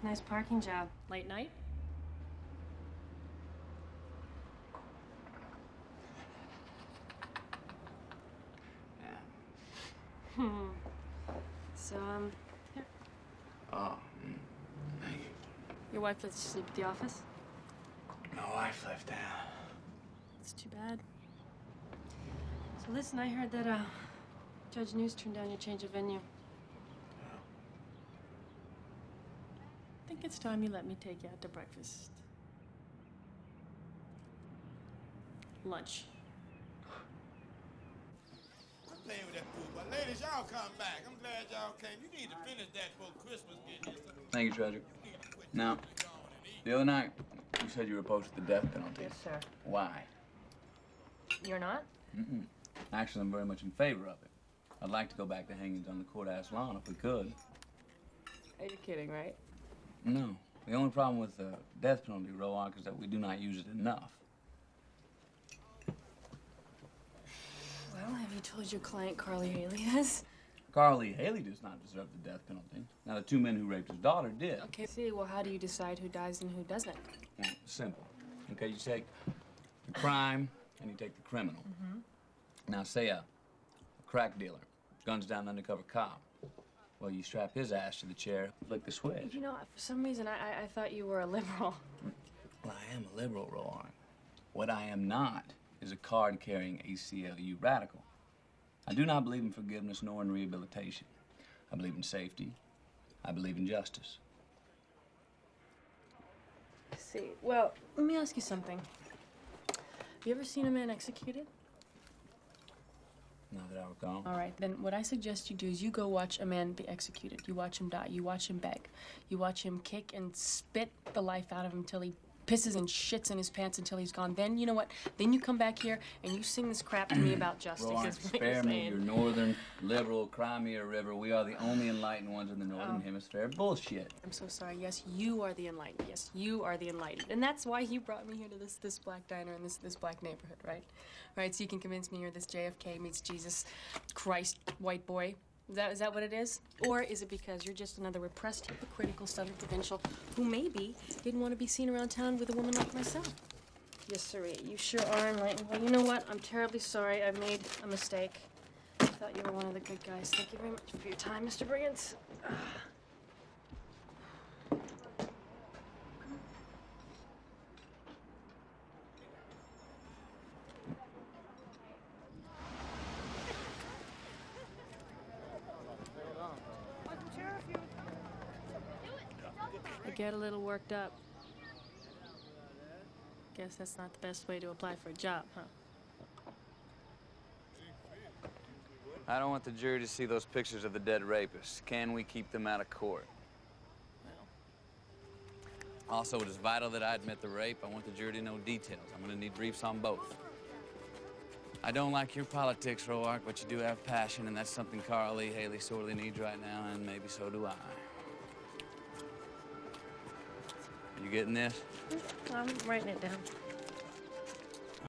Nice parking job. Late night? Yeah. So, here. Oh, thank you. Your wife lets you sleep at the office? My wife left town. It's too bad. So listen, I heard that, Judge News turned down your change of venue. I think it's time you let me take you out to breakfast. Lunch. I'm playing with that food, but ladies, y'all come back. I'm glad y'all came. You need to finish that before Christmas gets here. Thank you, Treasure. Now, the other night, you said you were opposed to the death penalty. Yes, sir. Why? You're not? Mm-mm. Actually, I'm very much in favor of it. I'd like to go back to hangings on the courthouse lawn if we could. Are you kidding, right? No. The only problem with the death penalty, Roark, is that we do not use it enough. Well, have you told your client, Carly Haley, this? Carly Haley does not deserve the death penalty. Now, the two men who raped his daughter did. Okay, see, well, how do you decide who dies and who doesn't? Well, simple. Okay, you take the crime and you take the criminal. Mm-hmm. Now, say a crack dealer guns down an undercover cop. Well, you strap his ass to the chair, flick the switch. You know, for some reason, I thought you were a liberal. Well, I am a liberal, Roark. What I am not is a card-carrying ACLU radical. I do not believe in forgiveness nor in rehabilitation. I believe in safety. I believe in justice. I see. Well, let me ask you something. Have you ever seen a man executed? Not that I recall. All right, then what I suggest you do is you go watch a man be executed. You watch him die. You watch him beg. You watch him kick and spit the life out of him until he pisses and shits in his pants until he's gone. Then, you know what? Then you come back here and you sing this crap to me about justice. Roark, spare me your northern, liberal, cry me a river. We are the only enlightened ones in the northern hemisphere. Bullshit. I'm so sorry. Yes, you are the enlightened. Yes, you are the enlightened. And that's why you brought me here to this black diner in this black neighborhood, right? Right, so you can convince me you're this JFK meets Jesus Christ white boy. Is that what it is? Or is it because you're just another repressed, hypocritical Southern provincial who maybe didn't want to be seen around town with a woman like myself? Yes, sirree, you sure are enlightened. Well, you know what? I'm terribly sorry. I made a mistake. I thought you were one of the good guys. Thank you very much for your time, Mr. Briggins. I get a little worked up. Guess that's not the best way to apply for a job, huh? I don't want the jury to see those pictures of the dead rapists. Can we keep them out of court? Well. Also, it is vital that I admit the rape. I want the jury to know details. I'm going to need briefs on both. I don't like your politics, Roark, but you do have passion, and that's something Carly Haley sorely needs right now, and maybe so do I. You getting this? I'm writing it down.